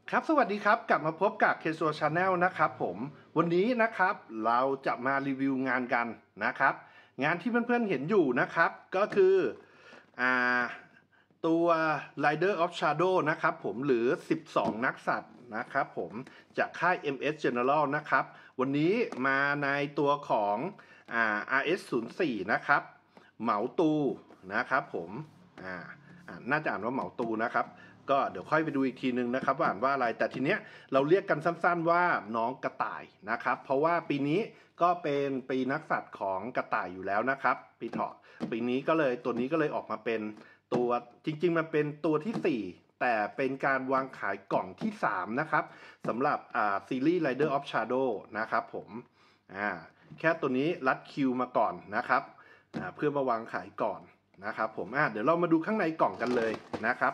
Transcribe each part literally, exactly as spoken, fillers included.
ครับสวัสดีครับกลับมาพบกับ เค โซ Channel นะครับผมวันนี้นะครับเราจะมารีวิวงานกันนะครับงานที่เพื่อนๆเห็นอยู่นะครับก็คืออ่าตัว Rider of Shadow นะครับผมหรือสิบสองนักสัตว์นะครับผมจากค่าย เอ็ม เอส General นะครับวันนี้มาในตัวของอ่า อาร์ เอส ศูนย์ สี่ นะครับเหมาตูนะครับผมอ่าน่าจะอ่านว่าเหมาตูนะครับก็เดี๋ยวค่อยไปดูอีกทีนึงนะครับว่าอ่านว่าอะไรแต่ทีเนี้ยเราเรียกกันสั้นๆว่าน้องกระต่ายนะครับเพราะว่าปีนี้ก็เป็นปีนักสัตว์ของกระต่ายอยู่แล้วนะครับปีเถาะปีนี้ก็เลยตัวนี้ก็เลยออกมาเป็นตัวจริงๆมันเป็นตัวที่สี่แต่เป็นการวางขายกล่องที่สามนะครับสำหรับอ่าซีรีส์ Rider of Shadow นะครับผมอ่าแค่ตัวนี้รัดคิวมาก่อนนะครับอ่าเพื่อมาวางขายก่อนนะครับผมอ่าเดี๋ยวเรามาดูข้างในกล่องกันเลยนะครับ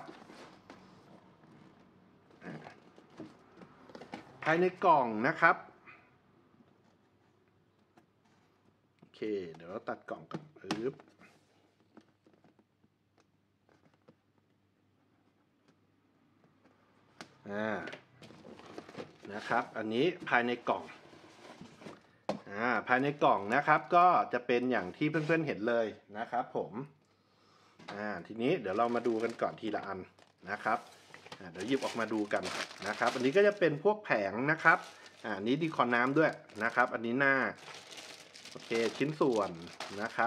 ภายในกล่องนะครับโอเคเดี๋ยวเราตัดกล่องกันปึ๊บอ่านะครับอันนี้ภายในกล่องอ่าภายในกล่องนะครับก็จะเป็นอย่างที่เพื่อนๆเห็นเลยนะครับผมอ่าทีนี้เดี๋ยวเรามาดูกันก่อนทีละอันนะครับอ่าเดี๋ยวหยิบออกมาดูกันนะครับอันนี้ก็จะเป็นพวกแผงนะครับอ่านี้ดีคอนน้ำด้วยนะครับอันนี้หน้าโอเคชิ้นส่วนนะครับ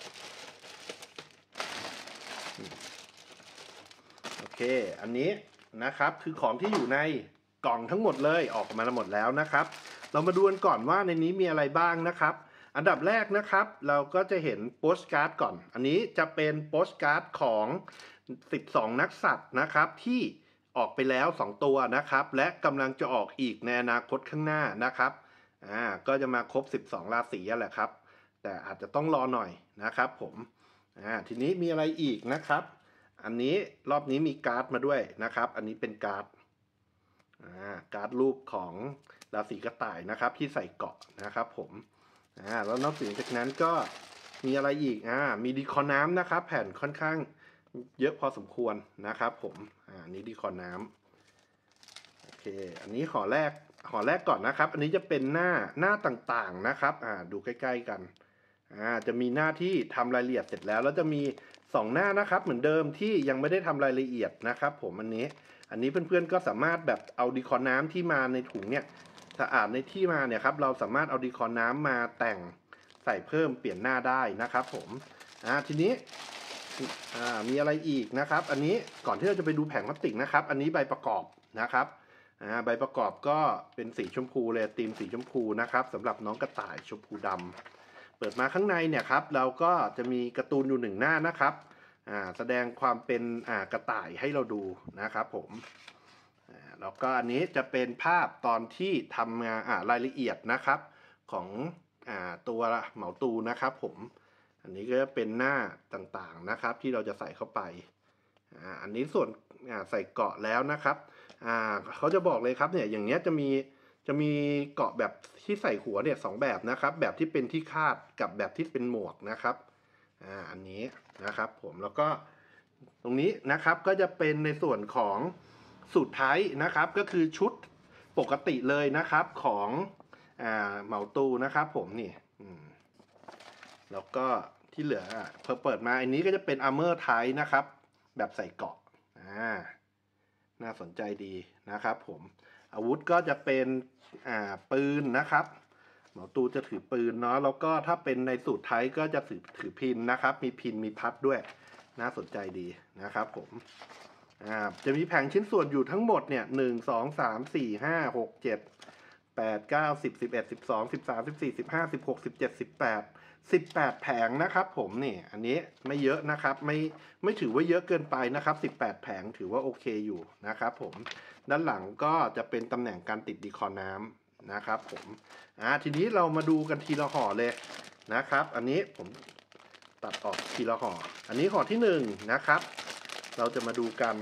โอเคอันนี้นะครับคือของที่อยู่ในกล่องทั้งหมดเลยออกมาหมดแล้วนะครับเรามาดูกันก่อนว่าในนี้มีอะไรบ้างนะครับอันดับแรกนะครับเราก็จะเห็นโปสการ์ดก่อนอันนี้จะเป็นโปสการ์ดของสิบสองนักสัตว์นะครับที่ออกไปแล้วสองตัวนะครับและกำลังจะออกอีกในอนาคตข้างหน้านะครับอ่าก็จะมาครบสิบสองราศีแหละครับแต่อาจจะต้องรอหน่อยนะครับผมอ่าทีนี้มีอะไรอีกนะครับอันนี้รอบนี้มีการ์ดมาด้วยนะครับอันนี้เป็นการ์ดอ่าการ์ดรูปของราศีกระต่ายนะครับที่ใส่เกาะนะครับผมอ่าแล้วนอกจากนั้นก็มีอะไรอีกอ่ามีดีคอน้ำนะครับแผ่นค่อนข้างเยอะพอสมควรนะครับผมอ่านี้ดีคอน้ำโอเคอันนี้ห่อแรกห่อแรกก่อนนะครับอันนี้จะเป็นหน้าหน้าต่างๆนะครับอ่าดูใกล้ๆกันอ่าจะมีหน้าที่ทำรายละเอียดเสร็จแล้วแล้วจะมีสองหน้านะครับเหมือนเดิมที่ยังไม่ได้ทำรายละเอียดนะครับผมอันนี้อันนี้เพื่อนๆก็สามารถแบบเอาดีคอน้ำที่มาในถุงเนี่ยสะอาดในที่มาเนี่ยครับเราสามารถเอาดีคอน้ำมาแต่งใส่เพิ่มเปลี่ยนหน้าได้นะครับผมอ่าทีนี้อ่ามีอะไรอีกนะครับอันนี้ก่อนที่เราจะไปดูแผงพลาสติกนะครับอันนี้ใบประกอบนะครับอ่าใบประกอบก็เป็นสีชมพูเลยธีมสีชมพูนะครับสำหรับน้องกระต่ายชมพูดำเปิดมาข้างในเนี่ยครับเราก็จะมีการ์ตูนอยู่หนึ่งหน้านะครับอ่าแสดงความเป็นอ่ากระต่ายให้เราดูนะครับผมอ่าแล้วก็อันนี้จะเป็นภาพตอนที่ทำงานอ่ารายละเอียดนะครับของอ่าตัวเหมาตูนะครับผมอันนี้ก็จะเป็นหน้าต่างๆนะครับที่เราจะใส่เข้าไปอ่าอันนี้ส่วนอ่าใส่เกาะแล้วนะครับอ่าเขาจะบอกเลยครับเนี่ยอย่างเนี้ยจะมีจะมีเกาะแบบที่ใส่หัวเนี่ยสองแบบนะครับแบบที่เป็นที่คาดกับแบบที่เป็นหมวกนะครับอ่าอันนี้นะครับผมแล้วก็ตรงนี้นะครับก็จะเป็นในส่วนของสูตรไทยนะครับก็คือชุดปกติเลยนะครับของอ่าเหมาตูนะครับผมนี่แล้วก็ที่เหลือพอเปิดมาอันนี้ก็จะเป็นอาร์เมอร์ไทยนะครับแบบใส่เกราะอ่าน่าสนใจดีนะครับผมอาวุธก็จะเป็นอ่าปืนนะครับหมอตูจะถือปืนเนาะแล้วก็ถ้าเป็นในสูตรไทยก็จะถือถือพินนะครับมีพินมีพัดด้วยน่าสนใจดีนะครับผมอ่าจะมีแผงชิ้นส่วนอยู่ทั้งหมดเนี่ยหนึ่งสองสามสี่ห้าหกเจ็ดแปดเก้าสิบสิบเอ็ดสิบสองสิบสามสิบสี่สิบห้าสิบหกสิบเจ็ดสิบแปดสิบแปดแผงนะครับผมนี่อันนี้ไม่เยอะนะครับไม่ไม่ถือว่าเยอะเกินไปนะครับสิบแปดแผงถือว่าโอเคอยู่นะครับผมด้านหลังก็จะเป็นตำแหน่งการติดดีคอน้ำนะครับผมอ่าทีนี้เรามาดูกันทีละห่อเลยนะครับอันนี้ผมตัดออกทีละห่ออันนี้ห่อที่หนึ่งนะครับเราจะมาดูกัน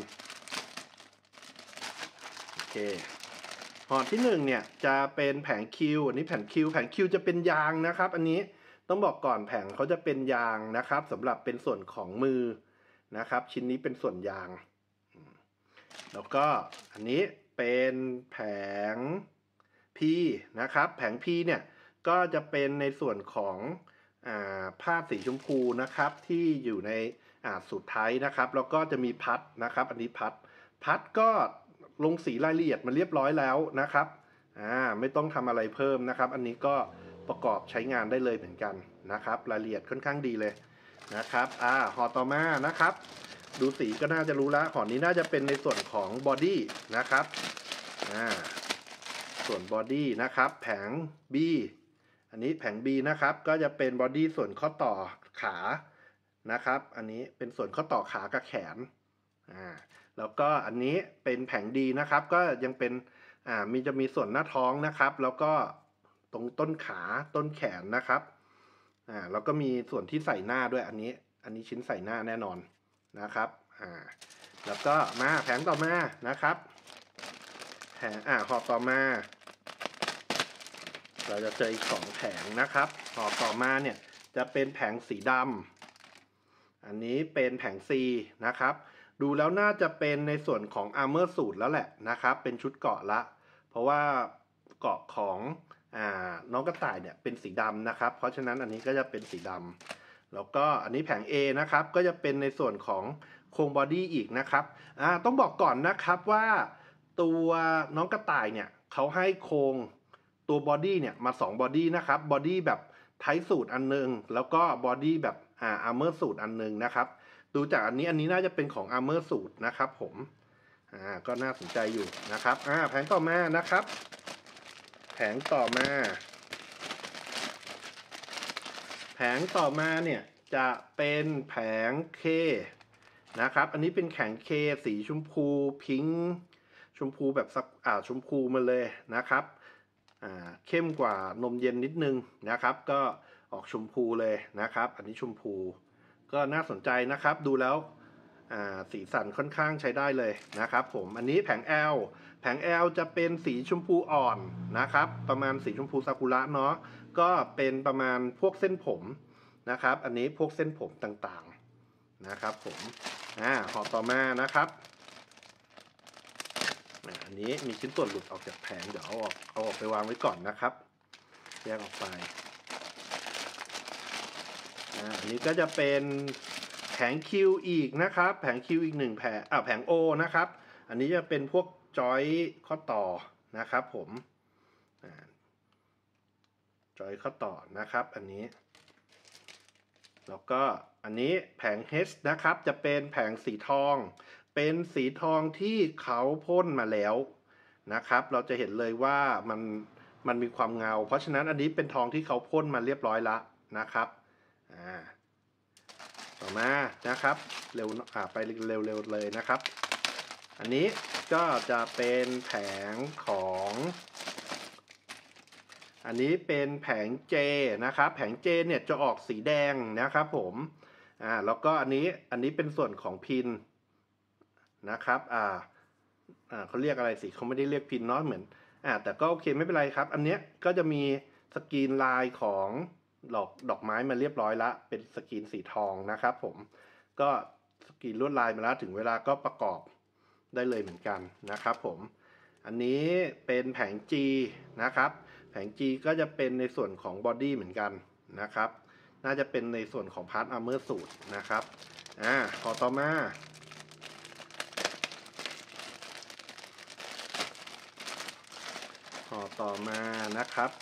โอเคห่อที่หนึ่งเนี่ยจะเป็นแผงคิวอันนี้แผงคิวแผงคิวจะเป็นยางนะครับอันนี้ต้องบอกก่อนแผงเขาจะเป็นยางนะครับสำหรับเป็นส่วนของมือนะครับชิ้นนี้เป็นส่วนยางแล้วก็อันนี้เป็นแผง P นะครับแผง P เนี่ยก็จะเป็นในส่วนของอ่าผ้าสีชมพูนะครับที่อยู่ในอ่าสูตรไทยนะครับแล้วก็จะมีพัดนะครับอันนี้พัดพัดก็ลงสีรายละเอียดมาเรียบร้อยแล้วนะครับอ่าไม่ต้องทำอะไรเพิ่มนะครับอันนี้ก็ประกอบใช้งานได้เลยเหมือนกันนะครับรายละเอียดค่อนข้างดีเลยนะครับอ่าห่อต่อมานะครับดูสีก็น่าจะรู้แล้วห่อนี้น่าจะเป็นในส่วนของบอดี้นะครับอ่าส่วนบอดี้นะครับแผง B อันนี้แผง B นะครับก็จะเป็นบอดี้ส่วนข้อต่อขานะครับอันนี้เป็นส่วนข้อต่อขากับแขนอ่าแล้วก็อันนี้เป็นแผง D นะครับก็ยังเป็นอ่ามีจะมีส่วนหน้าท้องนะครับแล้วก็ตรงต้นขาต้นแขนนะครับอ่าแล้วก็มีส่วนที่ใส่หน้าด้วยอันนี้อันนี้ชิ้นใส่หน้าแน่นอนนะครับอ่าแล้วก็มาแผงต่อมานะครับแผงอ่าห่อต่อมาเราจะเจออีกสองแผงนะครับห่อต่อมาเนี่ยจะเป็นแผงสีดำอันนี้เป็นแผง C นะครับดูแล้วน่าจะเป็นในส่วนของ Armor Suit แล้วแหละนะครับเป็นชุดเกราะละเพราะว่าเกราะของอ่าน้องกระต่ายเนี่ยเป็นสีดำนะครับเพราะฉะนั้นอันนี้ก็จะเป็นสีดำแล้วก็อันนี้แผง A นะครับก็จะเป็นในส่วนของโครงบอดี้อีกนะครับอ่าต้องบอกก่อนนะครับว่าตัวน้องกระต่ายเนี่ยเขาให้โครงตัวบอดี้เนี่ยมาสองบอดี้นะครับบอดี้แบบไทสูตรอันนึงแล้วก็บอดี้แบบอ่าอาร์เมอร์สูตรอันนึงนะครับดูจากอันนี้อันนี้น่าจะเป็นของอาร์เมอร์สูตรนะครับผมอ่าก็น่าสนใจอยู่นะครับอ่าแผงต่อมานะครับแผงต่อมาแผงต่อมาเนี่ยจะเป็นแผง K นะครับอันนี้เป็นแผง K สีชมพูพิงค์ชมพูแบบสักอ่าชมพูมาเลยนะครับอ่าเข้มกว่านมเย็นนิดนึงนะครับก็ออกชมพูเลยนะครับอันนี้ชมพูก็น่าสนใจนะครับดูแล้วอ่าสีสันค่อนข้างใช้ได้เลยนะครับผมอันนี้แผง L แผง L จะเป็นสีชมพูอ่อนนะครับประมาณสีชมพูซากุระเนาะก็เป็นประมาณพวกเส้นผมนะครับอันนี้พวกเส้นผมต่างๆนะครับผมอ่าห่อต่อมานะครับอันนี้มีชิ้นส่วนหลุดออกจากแผงเดี๋ยวเอาออกเอาออกไปวางไว้ก่อนนะครับแยกออกไปอ่าอันนี้ก็จะเป็นแผง Q อีกนะครับแผง Q อีกหนึ่งแผงอ่าแผง O นะครับอันนี้จะเป็นพวกจอยข้อต่อนะครับผมอ่าจอยข้อต่อนะครับอันนี้แล้วก็อันนี้แผง H นะครับจะเป็นแผงสีทองเป็นสีทองที่เขาพ่นมาแล้วนะครับเราจะเห็นเลยว่ามันมันมีความเงาเพราะฉะนั้นอันนี้เป็นทองที่เขาพ่นมาเรียบร้อยแล้วนะครับอ่าต่อมานะครับเร็วอ่าไปเร็วๆเลยนะครับอันนี้ก็จะเป็นแผงของอันนี้เป็นแผง J นะครับแผง J เนี่ยจะออกสีแดงนะครับผมอ่าแล้วก็อันนี้อันนี้เป็นส่วนของพินนะครับอ่าอ่าเขาเรียกอะไรสิเขาไม่ได้เรียกพินเนาะเหมือนอ่าแต่ก็โอเคไม่เป็นไรครับอันเนี้ยก็จะมีสกรีนลายของดอกดอกไม้มาเรียบร้อยละเป็นสกรีนสีทองนะครับผมก็สกรีนลวดลายมาแล้วถึงเวลาก็ประกอบได้เลยเหมือนกันนะครับผมอันนี้เป็นแผง G นะครับแผง G ก็จะเป็นในส่วนของบอดี้เหมือนกันนะครับน่าจะเป็นในส่วนของพาร์ทอาร์เมอร์สูทนะครับอ่าขอต่อมาขอต่อมานะครับ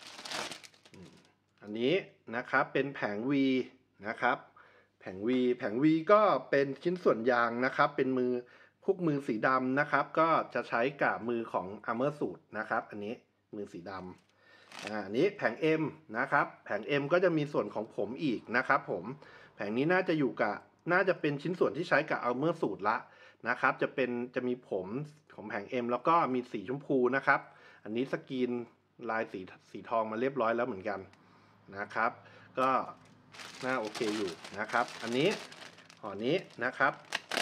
อันนี้นะครับเป็นแผง V นะครับแผง V แผง V ก็เป็นชิ้นส่วนยางนะครับเป็นมือพวกมือสีดำนะครับก็จะใช้กับมือของ Armor Suit นะครับอันนี้มือสีดำอ่าอันนี้แผง M นะครับแผง M ก็จะมีส่วนของผมอีกนะครับผมแผงนี้น่าจะอยู่กับน่าจะเป็นชิ้นส่วนที่ใช้กับ Armor Suit ละนะครับจะเป็นจะมีผมของแผง M แล้วก็มีสีชมพูนะครับอันนี้สกรีนลายสีสีทองมาเรียบร้อยแล้วเหมือนกันนะครับก็น่าโอเคอยู่นะครับอันนี้ห่อนี้นะครับ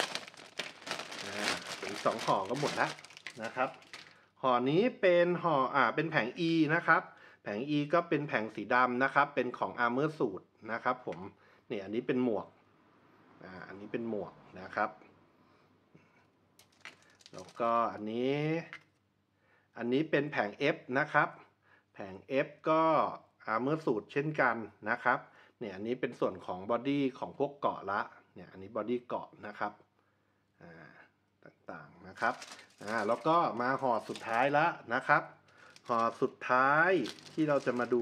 อีกสองห่อก็หมดแล้วนะครับห่อนี้เป็นห่ออ่าเป็นแผง E นะครับแผง E ก็เป็นแผงสีดำนะครับเป็นของ Armor Suit นะครับผมเนี่ยอันนี้เป็นหมวกอ่าอันนี้เป็นหมวกนะครับแล้วก็อันนี้อันนี้เป็นแผง F นะครับแผง F ก็อาร์เมอร์สูตรเช่นกันนะครับเนี่ยอันนี้เป็นส่วนของบอดี้ของพวกเกาะละเนี่ยอันนี้บอดี้เกาะนะครับอ่าต่างๆนะครับอ่าแล้วก็มาห่อสุดท้ายละนะครับห่อสุดท้ายที่เราจะมาดู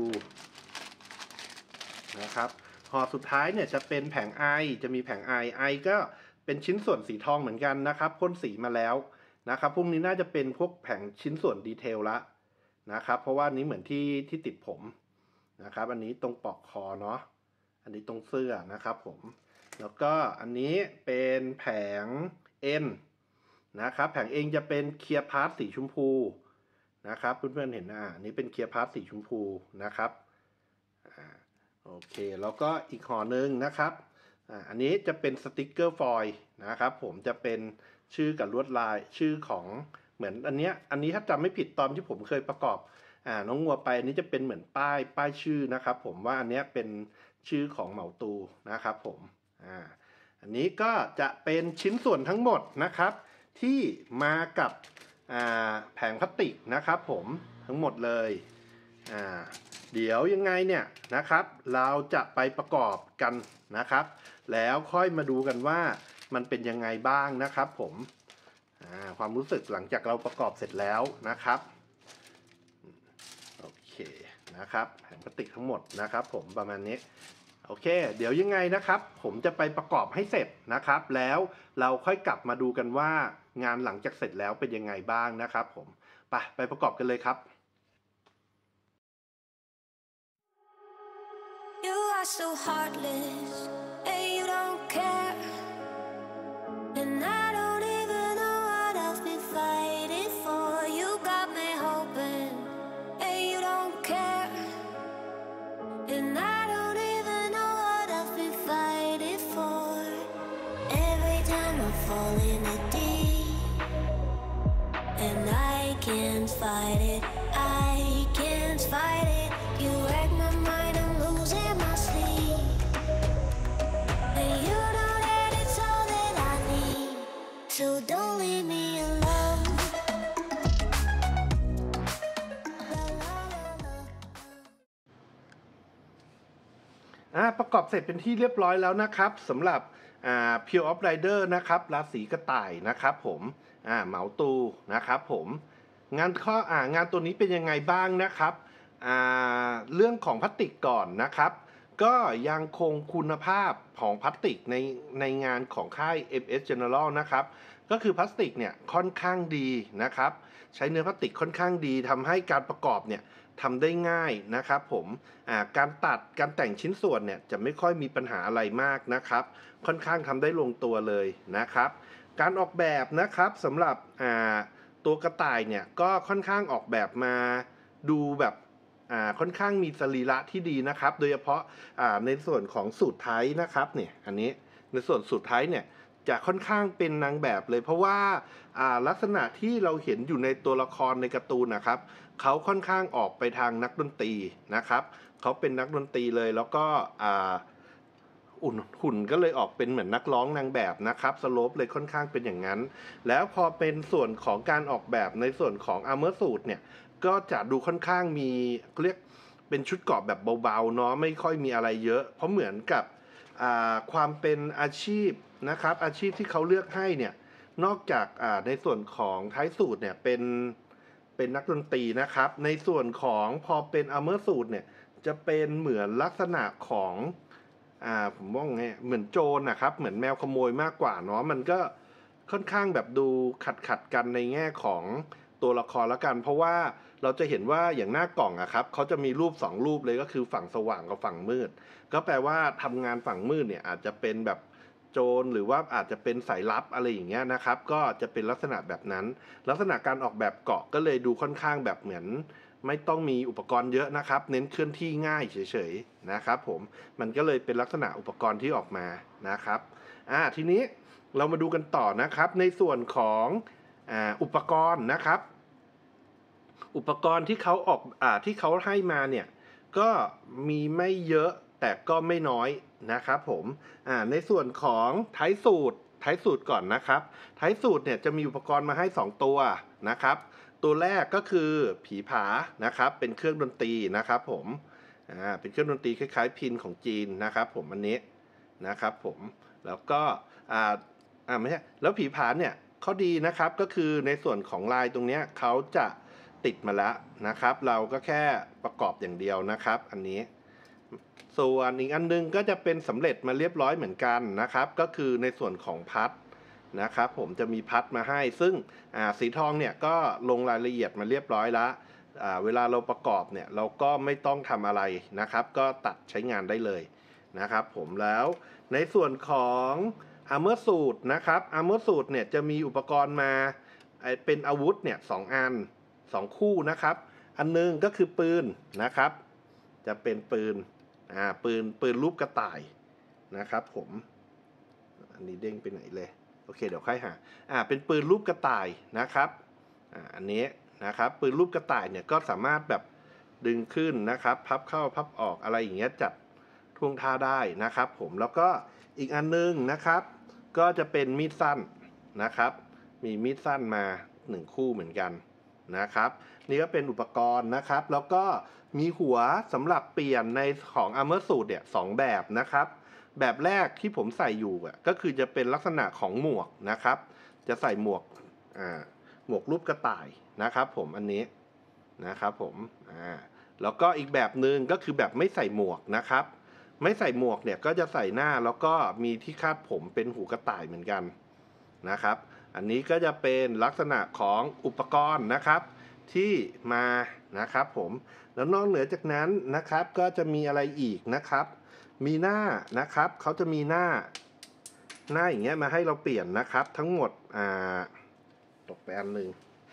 นะครับห่อสุดท้ายเนี่ยจะเป็นแผงไอจะมีแผงไอไอก็เป็นชิ้นส่วนสีทองเหมือนกันนะครับพ่นสีมาแล้วนะครับพวกนี้น่าจะเป็นพวกแผงชิ้นส่วนดีเทลละนะครับเพราะว่านี้เหมือนที่ที่ติดผมนะครับอันนี้ตรงปลอกคอเนาะอันนี้ตรงเสื้อนะครับผมแล้วก็อันนี้เป็นแผง N นะครับแผง N จะเป็นเคลียร์พาร์ทสีชมพูนะครับเพื่อนๆเห็นอ่าอันนี้เป็นเคลียร์พาร์ทสีชมพูนะครับอ่าโอเคแล้วก็อีกห่อหนึ่งนะครับอ่าอันนี้จะเป็นสติกเกอร์ฟอยล์นะครับผมจะเป็นชื่อกับลวดลายชื่อของเหมือนอันเนี้ยอันนี้ถ้าจำไม่ผิดตอนที่ผมเคยประกอบอ่าน้องงัวไปอันนี้จะเป็นเหมือนป้ายป้ายชื่อนะครับผมว่าอันเนี้ยเป็นชื่อของเหมาตูนะครับผมอ่าอันนี้ก็จะเป็นชิ้นส่วนทั้งหมดนะครับที่มากับอ่าแผงพลาสติกนะครับผมทั้งหมดเลยอ่าเดี๋ยวยังไงเนี่ยนะครับเราจะไปประกอบกันนะครับแล้วค่อยมาดูกันว่ามันเป็นยังไงบ้างนะครับผมความรู้สึกหลังจากเราประกอบเสร็จแล้วนะครับโอเคนะครับแผงพลาสติกทั้งหมดนะครับผมประมาณนี้โอเคเดี๋ยวยังไงนะครับผมจะไปประกอบให้เสร็จนะครับแล้วเราค่อยกลับมาดูกันว่างานหลังจากเสร็จแล้วเป็นยังไงบ้างนะครับผมไปไปประกอบกันเลยครับ You are so heartless and you don't care, and I don't even know what I've been fighting for. You got me hoping and you don't care, and I don't even know what I've been fighting for. Every time I fall in a deep and I can't fight it, I can't fight it. You wreck my mind, I'm losing my sleep, and you know that it's all that I need, so don't leave me alone. อ่าประกอบเสร็จเป็นที่เรียบร้อยแล้วนะครับสำหรับอ่า Pure of Rider นะครับราศีกระต่ายนะครับผมอ่าเหมาตูนะครับผมงานข้ออ่างานตัวนี้เป็นยังไงบ้างนะครับอ่าเรื่องของพลาสติกก่อนนะครับก็ยังคงคุณภาพของพลาสติกในในงานของค่าย เอ็ม เอส General นะครับก็คือพลาสติกเนี่ยค่อนข้างดีนะครับใช้เนื้อพลาสติกค่อนข้างดีทำให้การประกอบเนี่ยทำได้ง่ายนะครับผมอ่าการตัดการแต่งชิ้นส่วนเนี่ยจะไม่ค่อยมีปัญหาอะไรมากนะครับค่อนข้างทำได้ลงตัวเลยนะครับการออกแบบนะครับสำหรับอ่าตัวกระต่ายเนี่ยก็ค่อนข้างออกแบบมาดูแบบอ่าค่อนข้างมีสรีระที่ดีนะครับโดยเฉพาะอ่าในส่วนของสูตรไทยนะครับเนี่ยอันนี้ในส่วนสูตรไทยเนี่ยจะค่อนข้างเป็นนางแบบเลยเพราะว่าอ่าลักษณะที่เราเห็นอยู่ในตัวละครในการ์ตูนนะครับเขาค่อนข้างออกไปทางนักดนตรีนะครับเขาเป็นนักดนตรีเลยแล้วก็อ่าอุ่นหุ่นก็เลยออกเป็นเหมือนนักร้องนางแบบนะครับสโลปเลยค่อนข้างเป็นอย่างนั้นแล้วพอเป็นส่วนของการออกแบบในส่วนของอาร์เมอร์สูทเนี่ยก็จะดูค่อนข้างมีเรียกเป็นชุดเกราะแบบเบาๆเนาะไม่ค่อยมีอะไรเยอะเพราะเหมือนกับความเป็นอาชีพนะครับอาชีพที่เขาเลือกให้เนี่ยนอกจากในส่วนของท้ายสูทเนี่ยเป็นเป็นนักดนตรีนะครับในส่วนของพอเป็นอาร์เมอร์สูทเนี่ยจะเป็นเหมือนลักษณะของอ่าผมว่าไงเหมือนโจรนะครับเหมือนแมวขโมยมากกว่าเนาะมันก็ค่อนข้างแบบดูขัดขัดกันในแง่ของตัวละครละกันเพราะว่าเราจะเห็นว่าอย่างหน้ากล่องอะครับเขาจะมีรูปสองรูปเลยก็คือฝั่งสว่างกับฝั่งมืดก็แปลว่าทำงานฝั่งมืดเนี่ยอาจจะเป็นแบบโจรหรือว่าอาจจะเป็นสายลับอะไรอย่างเงี้ยนะครับก็จะเป็นลักษณะแบบนั้นลักษณะการออกแบบเกาะก็เลยดูค่อนข้างแบบเหมือนไม่ต้องมีอุปกรณ์เยอะนะครับเน้นเคลื่อนที่ง่ายเฉยๆนะครับผมมันก็เลยเป็นลักษณะอุปกรณ์ที่ออกมานะครับอ่าทีนี้เรามาดูกันต่อนะครับในส่วนของอ่าอุปกรณ์นะครับอุปกรณ์ที่เขาออกอ่าที่เขาให้มาเนี่ยก็มีไม่เยอะแต่ก็ไม่น้อยนะครับผมอ่าในส่วนของท้ายสูตรท้ายสูตรก่อนนะครับท้ายสูตรเนี่ยจะมีอุปกรณ์มาให้สองตัวนะครับตัวแรกก็คือผีผานะครับเป็นเครื่องดนตรีนะครับผมอ่าเป็นเครื่องดนตรีคล้ายๆพินของจีนนะครับผมอันนี้นะครับผมแล้วก็อ่าอ่าไม่ใช่แล้วผีผาเนี่ยข้อดีนะครับก็คือในส่วนของลายตรงเนี้ยเขาจะติดมาแล้วนะครับเราก็แค่ประกอบอย่างเดียวนะครับอันนี้ส่วนอีกอันนึงก็จะเป็นสำเร็จมาเรียบร้อยเหมือนกันนะครับก็คือในส่วนของพัดนะครับผมจะมีพัดมาให้ซึ่งสีทองเนี่ยก็ลงรายละเอียดมาเรียบร้อยแล้วเวลาเราประกอบเนี่ยเราก็ไม่ต้องทำอะไรนะครับก็ตัดใช้งานได้เลยนะครับผมแล้วในส่วนของอาร์เมอร์สูทนะครับอาร์เมอร์สูทเนี่ยจะมีอุปกรณ์มาเป็นอาวุธเนี่ยสองอันสองคู่นะครับอันนึงก็คือปืนนะครับจะเป็นปืนอ่าปืนปืนรูปกระต่ายนะครับผมอันนี้เด้งไปไหนเลยโอเคเดี๋ยวค่อยหาอ่าเป็นปืนรูปกระต่ายนะครับอ่าอันนี้นะครับปืนรูปกระต่ายเนี่ยก็สามารถแบบดึงขึ้นนะครับพับเข้าพับออกอะไรอย่างเงี้ยจัดท่วงท่าได้นะครับผมแล้วก็อีกอันนึงนะครับก็จะเป็นมีดสั้นนะครับมีมีดสั้นมาหนึ่งคู่เหมือนกันนะครับนี่ก็เป็นอุปกรณ์นะครับแล้วก็มีหัวสำหรับเปลี่ยนในของ Armor Suit เนี่ยสองแบบนะครับแบบแรกที่ผมใส่อยู่อ่ะก็คือจะเป็นลักษณะของหมวกนะครับจะใส่หมวกอ่าหมวกรูปกระต่ายนะครับผมอันนี้นะครับผมอ่าแล้วก็อีกแบบหนึ่งก็คือแบบไม่ใส่หมวกนะครับไม่ใส่หมวกเนี่ยก็จะใส่หน้าแล้วก็มีที่คาดผมเป็นหูกระต่ายเหมือนกันนะครับอันนี้ก็จะเป็นลักษณะของอุปกรณ์นะครับที่มานะครับผมแล้วนอกเหนือจากนั้นนะครับก็จะมีอะไรอีกนะครับมีหน้านะครับเขาจะมีหน้าหน้าอย่างเงี้ยมาให้เราเปลี่ยนนะครับทั้งหมดอ่าตกไปอันหนึ่ง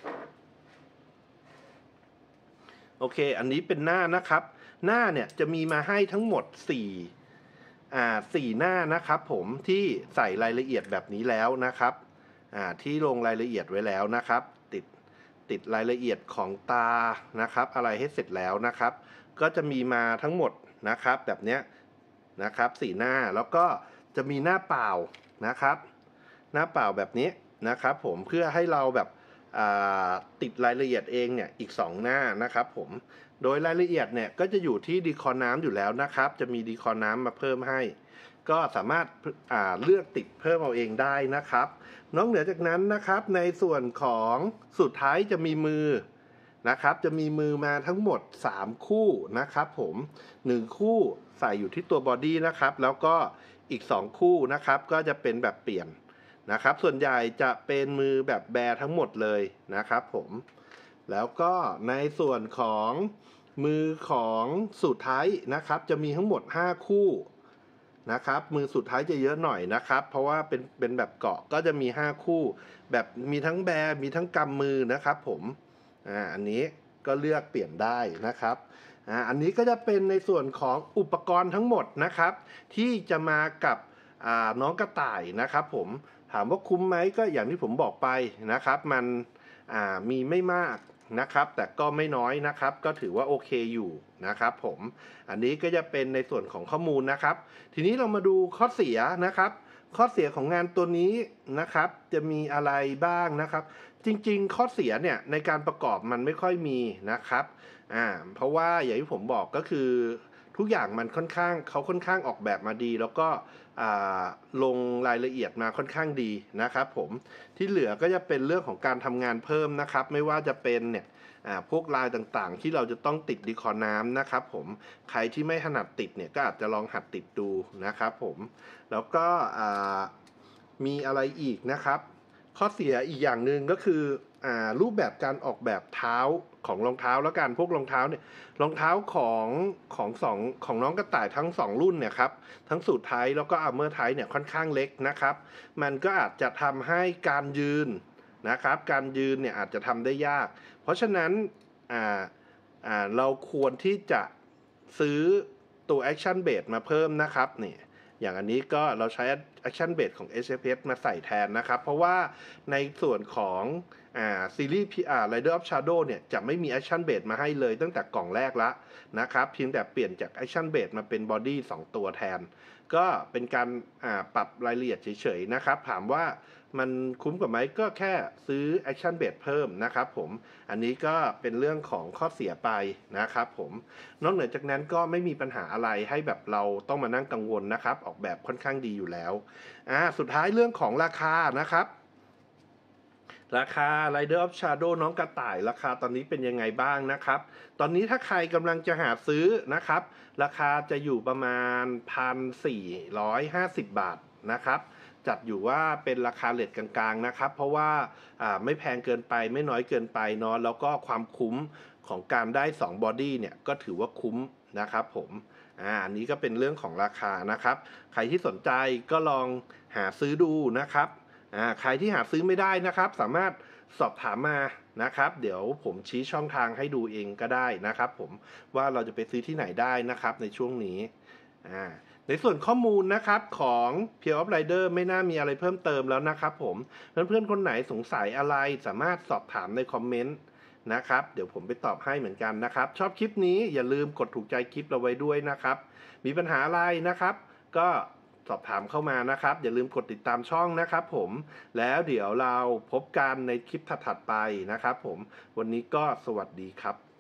โอเคอันนี้เป็นหน้านะครับหน้าเนี่ยจะมีมาให้ทั้งหมดสี่อ่าสี่หน้านะครับผมที่ใส่รายละเอียดแบบนี้แล้วนะครับอ่าที่ลงรายละเอียดไว้แล้วนะครับติดติดรายละเอียดของตานะครับอะไรให้เสร็จแล้วนะครับก็จะมีมาทั้งหมดนะครับแบบเนี้ยนะครับสี่หน้าแล้วก็จะมีหน้าเปล่านะครับหน้าเปล่าแบบนี้นะครับผมเพื่อให้เราแบบติดรายละเอียดเองเนี่ยอีกสองหน้านะครับผมโดยรายละเอียดเนี่ยก็จะอยู่ที่ดีคอร์น้ำอยู่แล้วนะครับจะมีดีคอร์น้ำมาเพิ่มให้ก็สามารถเลือกติดเพิ่มเอาเองได้นะครับนอกเหนือจากนั้นนะครับในส่วนของสุดท้ายจะมีมือนะครับจะมีมือมาทั้งหมดสามคู่นะครับผมหนึ่งคู่ใส่อยู่ที่ตัวบอดี้นะครับแล้วก็อีกสองคู่นะครับก็จะเป็นแบบเปลี่ยนนะครับส่วนใหญ่จะเป็นมือแบบแบร์ทั้งหมดเลยนะครับผมแล้วก็ในส่วนของมือของสุดท้ายนะครับจะมีทั้งหมดห้าคู่นะครับมือสุดท้ายจะเยอะหน่อยนะครับเพราะว่าเป็นเป็นแบบเกาะก็จะมีห้าคู่แบบมีทั้งแบร์มีทั้งกำมือนะครับผมอ่าอันนี้ก็เลือกเปลี่ยนได้นะครับอ่าอันนี้ก็จะเป็นในส่วนของอุปกรณ์ทั้งหมดนะครับที่จะมากับอ่าน้องกระต่ายนะครับผมถามว่าคุ้มไหมก็อย่างที่ผมบอกไปนะครับมันอ่ามีไม่มากนะครับแต่ก็ไม่น้อยนะครับก็ถือว่าโอเคอยู่นะครับผมอันนี้ก็จะเป็นในส่วนของข้อมูลนะครับทีนี้เรามาดูข้อเสียนะครับข้อเสียของงานตัวนี้นะครับจะมีอะไรบ้างนะครับจริงๆข้อเสียเนี่ยในการประกอบมันไม่ค่อยมีนะครับอ่าเพราะว่าอย่างที่ผมบอกก็คือทุกอย่างมันค่อนข้างเขาค่อนข้างออกแบบมาดีแล้วก็ลงรายละเอียดมาค่อนข้างดีนะครับผมที่เหลือก็จะเป็นเรื่องของการทำงานเพิ่มนะครับไม่ว่าจะเป็นเนี่ยพวกลายต่างๆที่เราจะต้องติดดีคอร์น้ำนะครับผมใครที่ไม่ถนัดติดเนี่ยก็อาจจะลองหัดติดดูนะครับผมแล้วก็มีอะไรอีกนะครับข้อเสียอีกอย่างหนึ่งก็คืออ่ารูปแบบการออกแบบเท้าของรองเท้าแล้วกันพวกรองเท้าเนี่ยรองเท้าของของสองของน้องกระต่ายทั้งสองรุ่นเนี่ยครับทั้งสูทไทยแล้วก็อาร์เมอร์ไทยเนี่ยค่อนข้างเล็กนะครับมันก็อาจจะทำให้การยืนนะครับการยืนเนี่ยอาจจะทำได้ยากเพราะฉะนั้นอ่าอ่าเราควรที่จะซื้อตัว Action Base มาเพิ่มนะครับนี่อย่างอันนี้ก็เราใช้ Action Base ของ เอส เอฟ เอส มาใส่แทนนะครับเพราะว่าในส่วนของอ่าซีรีส์อ่า Rider of Shadow เนี่ยจะไม่มี Action Base มาให้เลยตั้งแต่กล่องแรกละนะครับเพียงแต่เปลี่ยนจาก Action Base มาเป็น Body สองตัวแทนก็เป็นการอ่าปรับรายละเอียดเฉยๆนะครับถามว่ามันคุ้มกว่าไหมก็แค่ซื้อ Action Base เพิ่มนะครับผมอันนี้ก็เป็นเรื่องของข้อเสียไปนะครับผมนอกเหนือจากนั้นก็ไม่มีปัญหาอะไรให้แบบเราต้องมานั่งกังวลนะครับออกแบบค่อนข้างดีอยู่แล้วอ่าสุดท้ายเรื่องของราคานะครับราคา Rider of Shadow น้องกระต่ายราคาตอนนี้เป็นยังไงบ้างนะครับตอนนี้ถ้าใครกำลังจะหาซื้อนะครับราคาจะอยู่ประมาณ หนึ่งพันสี่ร้อยห้าสิบ บาทนะครับจัดอยู่ว่าเป็นราคาเรทกลางๆนะครับเพราะว่าอ่าไม่แพงเกินไปไม่น้อยเกินไปเนาะแล้วก็ความคุ้มของการได้สองบอดี้เนี่ยก็ถือว่าคุ้มนะครับผมอ่าอันนี้ก็เป็นเรื่องของราคานะครับใครที่สนใจก็ลองหาซื้อดูนะครับอ่าใครที่หาซื้อไม่ได้นะครับสามารถสอบถามมานะครับเดี๋ยวผมชี้ช่องทางให้ดูเองก็ได้นะครับผมว่าเราจะไปซื้อที่ไหนได้นะครับในช่วงนี้อ่าในส่วนข้อมูลนะครับของ Pure of Rider ไม่น่ามีอะไรเพิ่มเติมแล้วนะครับผมเพื่อนๆคนไหนสงสัยอะไรสามารถสอบถามในคอมเมนต์นะครับเดี๋ยวผมไปตอบให้เหมือนกันนะครับชอบคลิปนี้อย่าลืมกดถูกใจคลิปเราไว้ด้วยนะครับมีปัญหาอะไรนะครับก็สอบถามเข้ามานะครับอย่าลืมกดติดตามช่องนะครับผมแล้วเดี๋ยวเราพบกันในคลิปถัดๆไปนะครับผมวันนี้ก็สวัสดีครับ